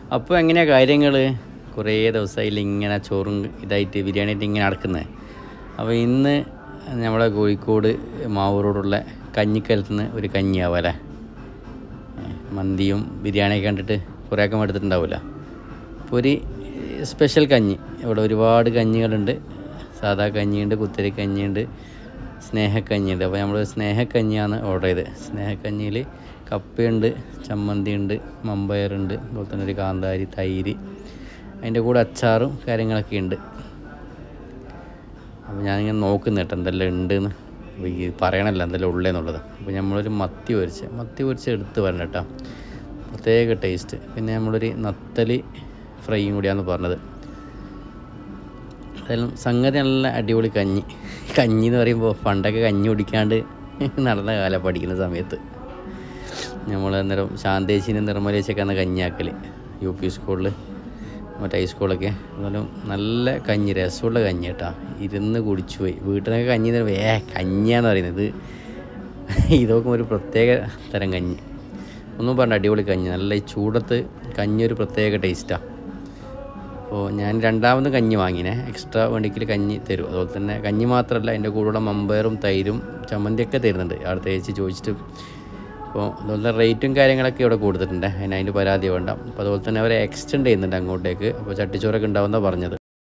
അപ്പോൾ എങ്ങനെയാണ് കാര്യങ്ങൾ? കുറേ ദിവസമായില്ല ഇങ്ങനെ ചോറും ഇതായിട്ട് ബിരിയാണി ആയിട്ട് ഇങ്ങനെ നടക്കുന്നത്. അപ്പോൾ ഇന്ന് നമ്മളെ കോഴിക്കോട് മാവൂരോടുള്ള കഞ്ഞിക്കലത്ത് നിന്ന് ഒരു കഞ്ഞിയാവും അല്ലേ. മന്തിയും ബിരിയാണിയൊക്കെ കണ്ടിട്ട് കുറേയൊക്കെ എടുത്തിട്ടുണ്ടാവില്ല. അപ്പോൾ ഒരു സ്പെഷ്യൽ കഞ്ഞി. ഇവിടെ ഒരുപാട് കഞ്ഞികളുണ്ട്. സാധാ കഞ്ഞിയുണ്ട്, കുത്തരി കഞ്ഞിയുണ്ട്, സ്നേഹക്കഞ്ഞിയുണ്ട്. അപ്പോൾ നമ്മൾ സ്നേഹക്കഞ്ഞിയാണ് ഓർഡർ ചെയ്തത്. സ്നേഹക്കഞ്ഞിയിൽ കപ്പയുണ്ട്, ചമ്മന്തിയുണ്ട്, മമ്പയറുണ്ട്, അതുപോലെ തന്നെ ഒരു കാന്താരി, തൈര്, അതിൻ്റെ കൂടെ അച്ചാറും കാര്യങ്ങളൊക്കെ ഉണ്ട്. അപ്പോൾ ഞാനിങ്ങനെ നോക്കുന്ന കേട്ടോ എന്തെല്ലാം ഉണ്ടെന്ന്. അപ്പോൾ ഈ പറയണമല്ലോ എന്തെല്ലാം ഉള്ളതെന്നുള്ളത്. അപ്പോൾ നമ്മളൊരു മത്തി പൊരിച്ച് എടുത്ത് വരണം കേട്ടോ, പ്രത്യേക ടേസ്റ്റ്. പിന്നെ നമ്മളൊരു നത്തലി ഫ്രൈയും കൂടിയാണെന്ന് പറഞ്ഞത്. അതെല്ലാം സംഗതി നല്ല അടിപൊളി കഞ്ഞി എന്ന് പറയുമ്പോൾ പണ്ടൊക്കെ കഞ്ഞി കുടിക്കാണ്ട് നടന്ന കാലം പഠിക്കുന്ന സമയത്ത് നമ്മൾ അന്നേരം ശാന്തേശിനും നിർമ്മലേശൊക്കെ അന്ന് കഞ്ഞിയാക്കൽ UP സ്കൂളിൽ, മറ്റേ ഹൈസ്കൂളൊക്കെ. എന്നാലും നല്ല കഞ്ഞി, രസമുള്ള കഞ്ഞി കേട്ടോ. ഇരുന്ന് കുടിച്ചു പോയി. വീട്ടിൽ നിന്നൊക്കെ കഞ്ഞി കഞ്ഞിയാന്ന് പറയുന്നത്. ഇതൊക്കെ ഒരു പ്രത്യേക തരം കഞ്ഞി. ഒന്നും പറഞ്ഞ അടിപൊളി കഞ്ഞി. നല്ല ഈ ചൂടത്ത് കഞ്ഞി ഒരു പ്രത്യേക ടേസ്റ്റാണ്. അപ്പോൾ ഞാൻ രണ്ടാമത് കഞ്ഞി വാങ്ങിനെ. എക്സ്ട്രാ വേണ്ടിക്കിൽ കഞ്ഞി തരും. അതുപോലെ തന്നെ കഞ്ഞി മാത്രമല്ല, അതിൻ്റെ കൂടെ മമ്പയറും തൈരും ചമ്മന്തിയൊക്കെ തരുന്നുണ്ട്. അവിടെ തേച്ച് ചോദിച്ചിട്ട്. അപ്പോൾ അതുപോലെ റേറ്റും കാര്യങ്ങളൊക്കെ ഇവിടെ കൊടുത്തിട്ടുണ്ട്. അതിൻ്റെ പരാതി വേണ്ട. അപ്പോൾ അതുപോലെ തന്നെ അവരെ എക്സ്റ്റെൻഡ് ചെയ്യുന്നുണ്ട് അങ്ങോട്ടേക്ക്. അപ്പോൾ ചട്ടിച്ചോറൊക്കെ ഉണ്ടാവുമെന്നാണ് പറഞ്ഞത്.